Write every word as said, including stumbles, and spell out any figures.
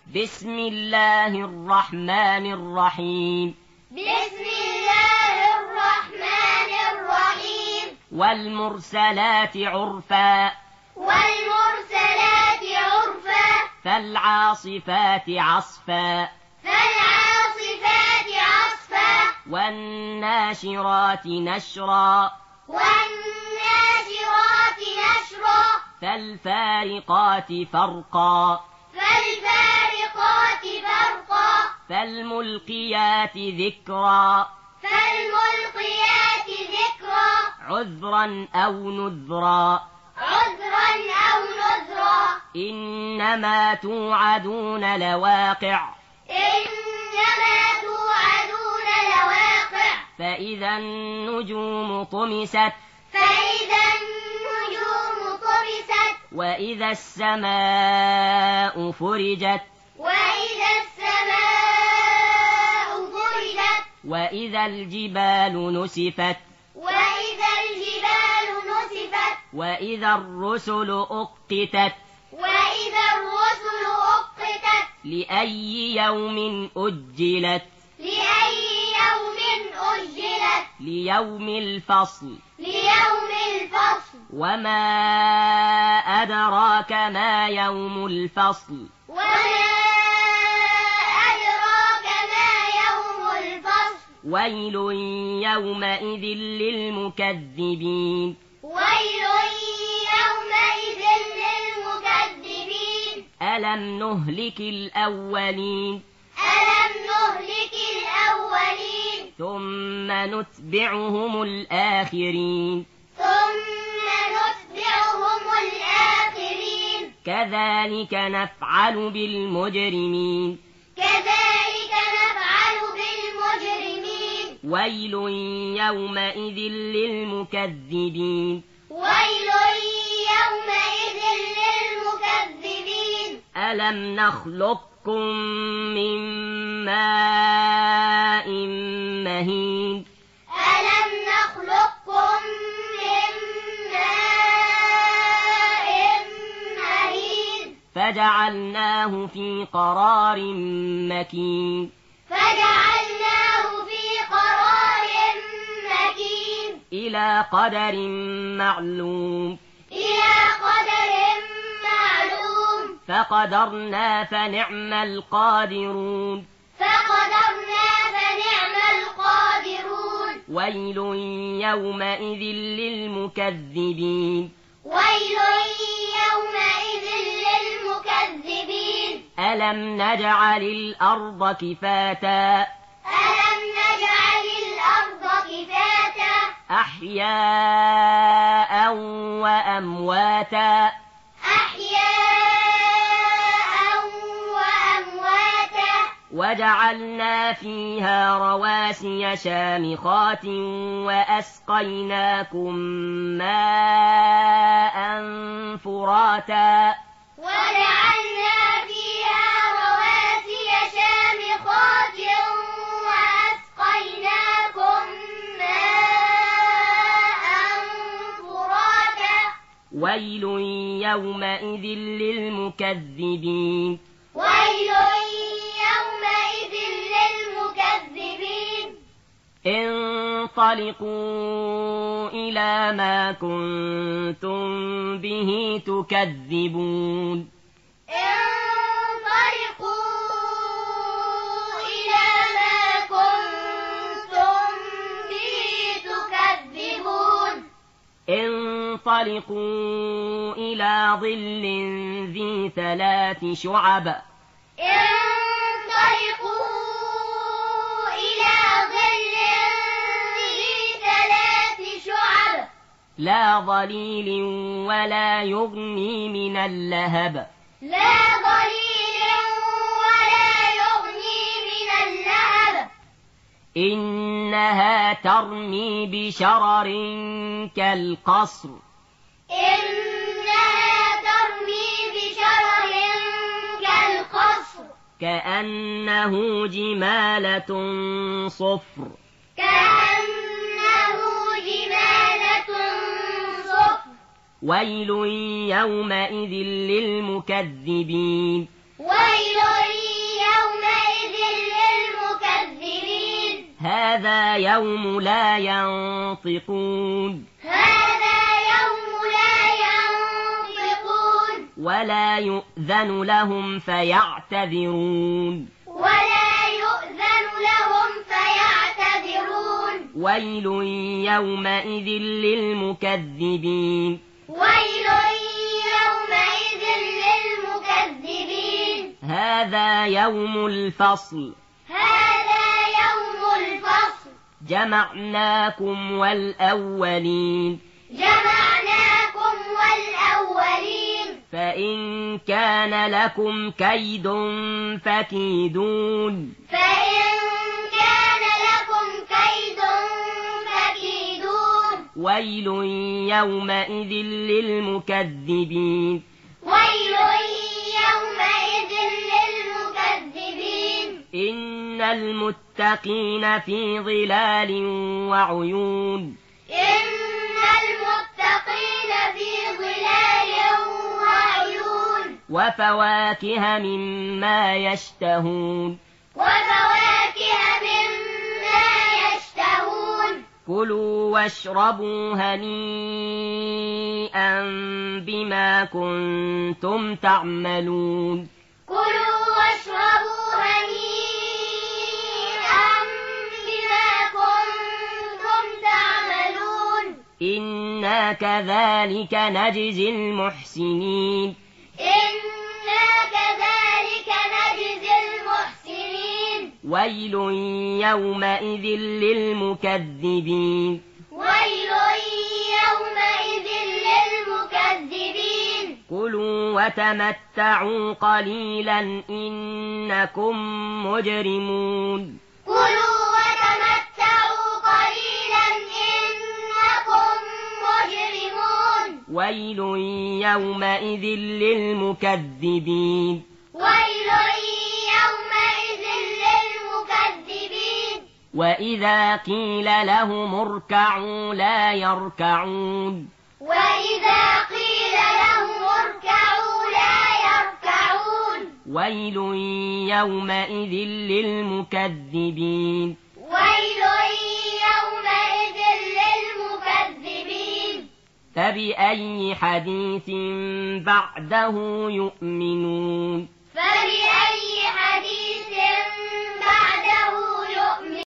بسم الله الرحمن الرحيم. بسم الله الرحمن الرحيم. والمرسلات عرفا. والمرسلات عرفا. فالعاصفات عصفا. فالعاصفات عصفا. والناشرات نشرا. والناشرات نشرا. فالفارقات فرقا. فالفارقات فرقا. فالملقيات ذكرا. فالملقيات ذكرا. عذرا أو نذرا. عذرا أو نذرا. إنما توعدون لواقع. إنما توعدون لواقع. فإذا النجوم طمست. فإذا النجوم طمست. وإذا السماء فرجت. وإذا السماء فرجت. وإذا الجبال نسفت. وإذا الجبال نسفت. وإذا الرسل أقتت. وإذا الرسل أقتت. لأي يوم أجلت. لأي يوم أجلت. ليوم الفصل. ليوم الفصل. وما أدراك ما يوم الفصل. وما أدراك ما يوم الفصل. ويل يومئذ للمكذبين. ويل يومئذ للمكذبين. ألم نهلك الأولين. ألم نهلك الأولين. ثم نتبعهم الآخرين. ثم نتبعهم الآخرين. كذلك نفعل بالمجرمين. كذلك نفعل بالمجرمين. ويل يومئذ للمكذبين. ويل يومئذ للمكذبين. ألم نخلقكم من ماء مهين. ألم نخلقكم من ماء مهين. فجعلناه في قرار مكين. فجعلناه في قرار مكين. إلى قدر معلوم. إلى قدر معلوم. فقدرنا فنعم القادرون. فقدرنا فنعم القادرون. ويل يومئذ للمكذبين. ويل يومئذ للمكذبين. ألم نجعل الأرض كفاتا. ألم نجعل الأرض كفاتا. أحياء وأمواتا. أحياء وأمواتا. وجعلنا فيها رواسي شامخات وأسقيناكم ماء فراتا. وجعلنا فيها رواسي شامخات وأسقيناكم ماء فراتا. ويل يومئذ للمكذبين. ويل يومئذ للمكذبين. انطلقوا إلى ما كنتم به تكذبون. انطلقوا إلى ما كنتم به تكذبون. انطلقوا إلى ظل ذي ثلاث شعب. انطلقوا إلى ظل ذي ثلاث شعب. لا ظليل ولا يغني من اللهب. لا ظليل ولا يغني من اللهب. إنها ترمي بشرر كالقصر. إنها ترمي بشرر كالقصر. كأنه جمالة صفر. كأنه جمالة صفر. ويل يومئذ للمكذبين. ويل هذا يوم لا ينطقون هذا يوم لا ينطقون ولا يؤذن لهم فيعتذرون ولا يؤذن لهم فيعتذرون ويل يومئذ للمكذبين ويل يومئذ للمكذبين هذا يوم الفصل هذا يوم الفصل جمعناكم والأولين جمعناكم والأولين فإن كان لكم كيد فكيدون فإن كان لكم كيد فكيدون ويل يومئذ للمكذبين ويل يومئذ للمكذبين إن المتقين في ظلال وعيون إن المتقين في ظلال وعيون وفواكه مما يشتهون وفواكه مما يشتهون كلوا واشربوا هنيئا بما كنتم تعملون كلوا واشربوا هنيئا بما كنتم تعملون إنا كذلك نجزي المحسنين إنا كذلك نجزي المحسنين ويل يومئذ للمكذبين ويل يومئذ للمكذبين كلوا وتمتعوا قليلا إنكم مجرمون كلوا وتمتعوا قليلا إنكم مجرمون ويل يومئذ للمكذبين ويل يومئذ للمكذبين وإذا قيل لهم اركعوا لا يركعون وإذا قيل لهم اركعوا لا يركعون ويل يومئذ للمكذبين ويل يومئذ للمكذبين فبأي حديث بعده يؤمنون فبأي حديث